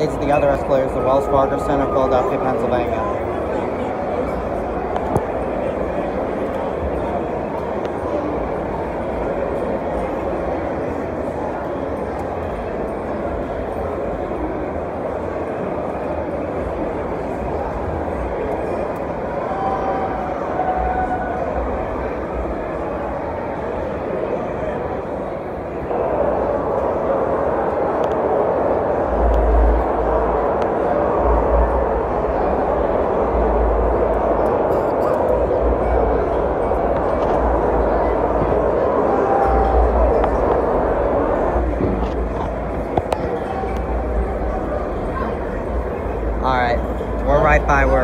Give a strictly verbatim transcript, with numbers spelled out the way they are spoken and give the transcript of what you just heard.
is the other Escalators, the Wells Fargo Center, Philadelphia, Pennsylvania. Alright, we're right by where